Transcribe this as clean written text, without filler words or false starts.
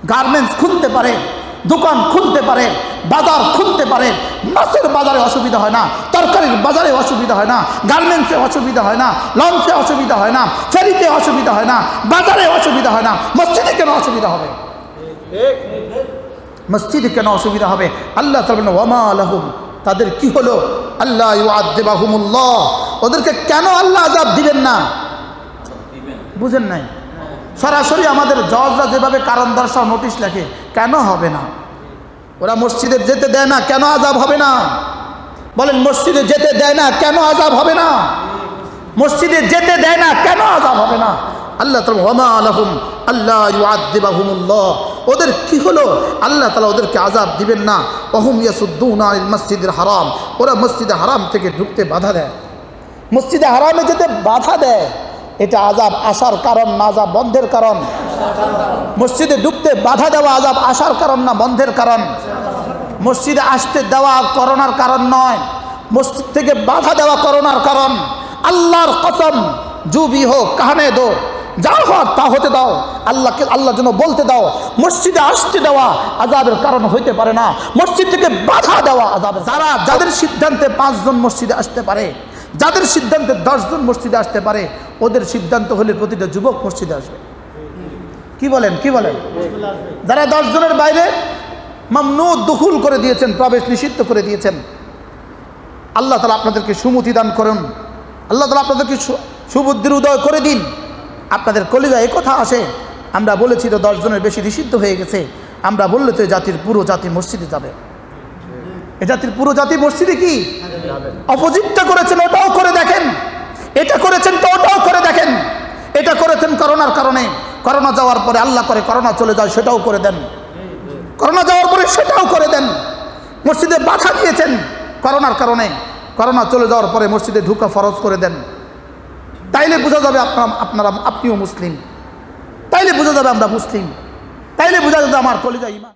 Garments খুলতে পারে, দোকান খুলতে পারে, বাজার খুলতে পারে। মাছের বাজারে অসুবিধা হয় না, তরকারির বাজারে অসুবিধা হয় না, গার্মেন্টসে অসুবিধা হয় না, লঞ্চে অসুবিধা হয় না, ফেরিতে অসুবিধা হয় না, বাজারে অসুবিধা হয় না। মসজিদে কেন অসুবিধা হবে? মসজিদে কেন অসুবিধা হবে? আল্লাহ তাআলা বলেন ওয়ামা লাহুম, তাদের কি হলো? আল্লাহ ইউআযিবাহুমুল্লাহ, ওদেরকে কেন আল্লাহ আযাব দিবেন না? বুঝেন নাই? সরাসরি আমাদের জজরা যেভাবে কারণ দর্শাও নোটিশ লেখে, কেন হবে না? ওরা মসজিদে যেতে দেয় না, কেন আযাব হবে না? বলেন মসজিদে যেতে দেয় না, কেন আযাব হবে না? মসজিদে যেতে দেয় না, কেন আযাব হবে না? আল্লাহ তাআলা ওয়ামা লাহুম আল্লাহ ইউআযিবাহুমুল্লাহ, ওদের কি হলো? আল্লাহ তাআলা ওদেরকে আযাব দিবেন না। ওয়াহুম ইয়াসুদ্দুনা আনিল মাসজিদিল হারাম, ওরা মসজিদে হারাম থেকে ঢুকতে বাধা দেয়, মসজিদে হারামে যেতে বাধা দেয়। এটা আযাব আসার কারণ না আযাব বন্ধের কারণ? মসজিদে ঢুকতে বাধা দেওয়া আযাব আসার কারণ না বন্ধের কারণ? মসজিদে আসতে দেওয়া করোনার কারণ নয়, মসজিদ থেকে বাধা দেওয়া করোনার কারণ। আল্লাহর কসম, জু ভি হো কাহনে দো, যা হোক তা হতে দাও, আল্লাহকে আল্লাহর জন্য বলতে দাও। মসজিদে আসতে দেওয়া আযাবের কারণ হইতে পারে না, মসজিদ থেকে বাধা দেওয়া আযাবের। যাদের সিদ্ধান্তে 5 জন মসজিদে আসতে পারে, যাদের সিদ্ধান্তে 10 জন মসজিদে আসতে পারে, ওদের সিদ্ধান্ত হলে প্রতিটা যুবক মসজিদে আসবে। কি বলেন? কি বলেন? যারা 10 জনের বাইরে মামনু দুখুল করে দিয়েছেন, প্রবেশ নিষিদ্ধ করে দিয়েছেন, আল্লাহ তাআলা আপনাদেরকে সুমতি দান করুন, আল্লাহ তাআলা আপনাদেরকে সুবুদ্ধির উদয় করে দিন। আপনাদের কলিজায় কথা আসে, আমরা বলেছি তো 10 জনের বেশি নিষিদ্ধ হয়ে গেছে, আমরা বললে তো জাতির পুরো জাতি মসজিদে যাবে। এ জাতির পুরো জাতি মসজিদে কি অপোজিটটা করেছেন, ওটাও করে দেখেন। এটা করেছেন তো ওটাও করে দেখেন। এটা করেছেন করোনার কারণে, করোনা যাওয়ার পরে আল্লাহ করে করোনা চলে যায়, সেটাও করে দেন। করোনা যাওয়ার পরে সেটাও করে দেন। মসজিদে বাধা দিয়েছেন করোনার কারণে, করোনা চলে যাওয়ার পরে মসজিদে ঢুকা ফরজ করে দেন। তাইলে বোঝা যাবে আপনিও মুসলিম, তাইলে বোঝা যাবে আমরা মুসলিম, তাইলে বোঝা যাবে আমার কলিজা ঈমান।